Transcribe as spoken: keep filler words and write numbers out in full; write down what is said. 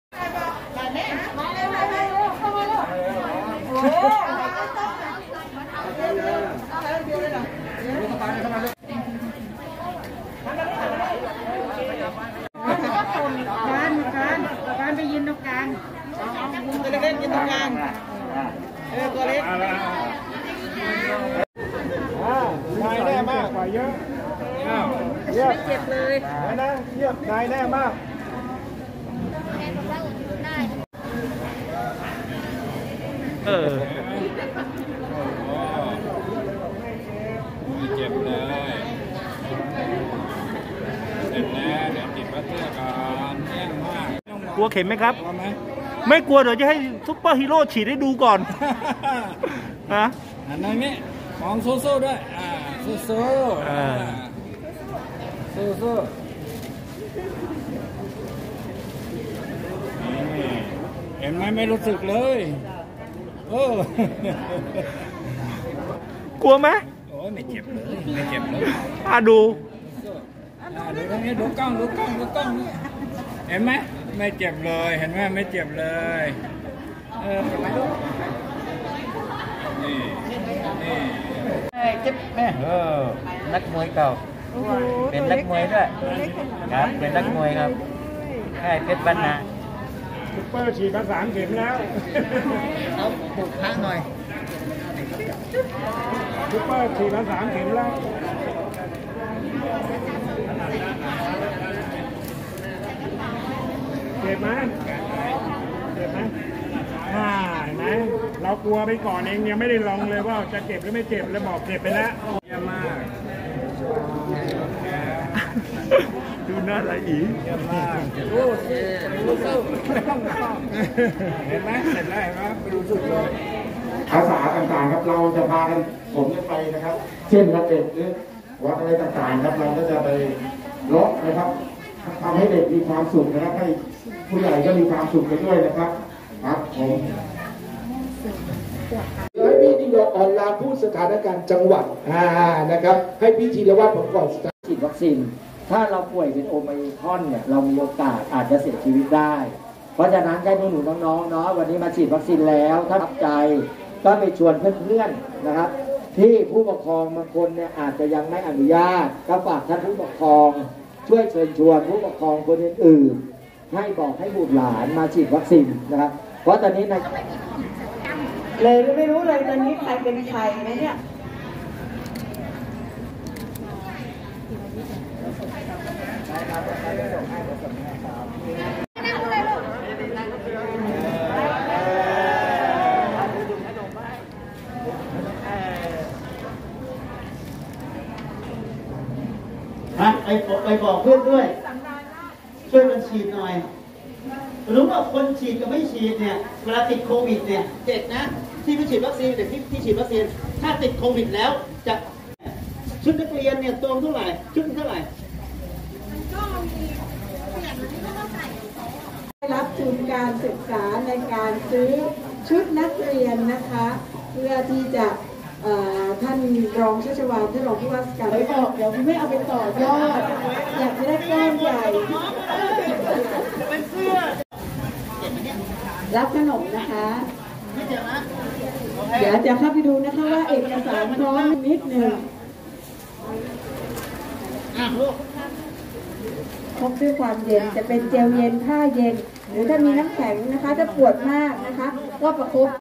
การการการไปยืนตรงกลางตัวเล็กๆยืนตรงกลางเออตัวเล็กนายแน่มากกว่าเยอะไม่เจ็บเลยนะเยี่ยมนายแน่มากเออไม่เจ็บเลยเสร็จแล้วเดี๋ยวติดพัตเตอร์ก่อนเยี่ยมมากกลัวเข็มไหมครับไม่กลัวเดี๋ยวจะให้ซุปเปอร์ฮีโร่ฉีดให้ดูก่อนฮะอันนี้มองสู้ๆด้วยอ่าสู้ๆอ่าสู้ๆเห็นไหมไม่รู้สึกเลยโอ้กลัวไหมโอ้ไม่เจ็บเลยไม่เจ็บเลยอ่ะดูอ่าดูตรงนี้ดูกล้องดูกล้องดูกล้องเห็นไหมไม่เจ็บเลยเห็นไหมไม่เจ็บเลยเออนี่นี่เจ็บแม่เออนักมวยเก่าเป็นนักมวยด้วยครับเป็นนักมวยครับค่ายเพชรบรรณาซุปเปอร์ฉีดมาสามเข็มแล้วเอาปลุกพระหน่อยซุปเปอร์ฉีดมาสามเข็มแล้วเจ็บไหมเจ็บไหมอ่าเห็นไหมเรากลัวไปก่อนเองยังไม่ได้ลองเลยว่าจะเจ็บหรือไม่เจ็บแล้วบอกเจ็บไปแล้วเยี่ยมมากดูหน้าไหลอีเยี่ยมมากรู้รู้สู้เห็นไหมเสร็จแล้วเห็นไหมไปดูสุดเลยภาษาต่างๆครับเราจะพากันผมกันไปนะครับเช่นวัดเด็กหรือวัดอะไรต่างๆครับเราก็จะไปเลาะนะครับทำให้เด็กมีความสุขนะครับให้ผู้ใหญ่ก็มีความสุขไปด้วยนะครับครับผมให้พี่นิยมออนไลน์พูดสถานการณ์จังหวัดอ่านะครับให้พี่ธีรวัฒน์ผมก่อนฉีดวัคซีนถ้าเราป่วยเป็นโอไมครอนเนี่ยเรามีโอกาสอาจจะเสียชีวิตได้เพราะฉะนั้นให้หนูๆน้องๆเนาะวันนี้มาฉีดวัคซีนแล้วถ้ารับใจก็ไปชวนเพื่อนๆนะครับที่ผู้ปกครองบางคนเนี่ยอาจจะยังไม่อนุญาตก็ฝากท่านผู้ปกครองช่วยเชิญชวนผู้ปกครองคนอื่นๆให้บอกให้บุตรหลานมาฉีดวัคซีนนะครับเพราะตอนนี้ในเลยไม่รู้เลยตอนนี้ใครเป็นใครไหมเนี่ยไปไปบอกเพื่อนด้วยช่วยกันฉีดหน่อยรู้ว่าคนฉีดกับไม่ฉีดเนี่ยเวลาติดโควิดเนี่ยเด็กนะที่ไม่ฉีดวัคซีนเด็กที่ที่ฉีดวัคซีนถ้าติดโควิดแล้วจะชุดนักเรียนเนี่ยตัวเท่าไหร่ชุดเท่าไหร่ได้รับทุนการศึกษาในการซื้อชุดนักเรียนนะคะเพื่อที่จะท่านรองชัชวาลท่านรองผู้ว่าราชการไปบอกเดี๋ยวไม่เอาไปต่อยอดอยากจะได้ก้อนใหญ่เป็นเสื้อรับขนมนะคะเดี๋ยวจะเข้าไปดูนะคะว่าเอกสารพร้อมนิดหนึ่งพกด้วยความเย็นจะเป็นเจลเย็นผ้าเย็นหรือถ้ามีน้ำแข็งนะคะถ้าปวดมากนะคะก็ประคบ